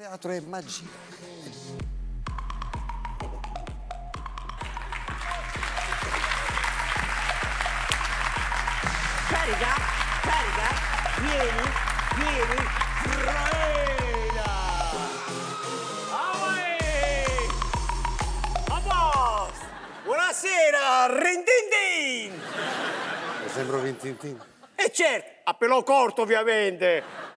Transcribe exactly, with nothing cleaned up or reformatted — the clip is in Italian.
Teatro è magia. Carica, carica, vieni, vieni, frena! Away! A posto! Buonasera, Rindindin! Mi sembra un Tintin. E certo, a pelo corto ovviamente.